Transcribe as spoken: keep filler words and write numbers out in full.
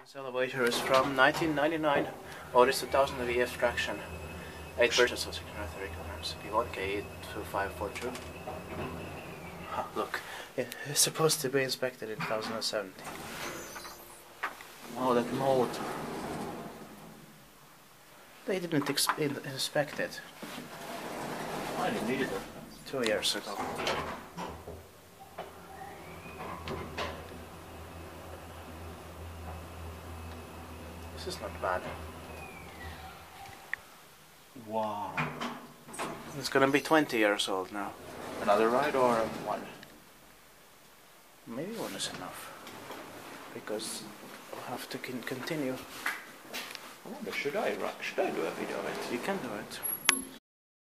This elevator is from nineteen ninety-nine, Otis two thousand V F traction, eight purchase of six hundred thirty kilograms, P one K eight two five four two. Huh, look, it's supposed to be inspected in two thousand seventeen. Oh, that mold. They didn't ex in inspect it. I didn't need it. Two years ago. This is not bad. Wow. It's gonna be twenty years old now. Another ride or one? Maybe one is enough. Because I'll have to con continue. I wonder, should I, should I do a video of it? You can do it.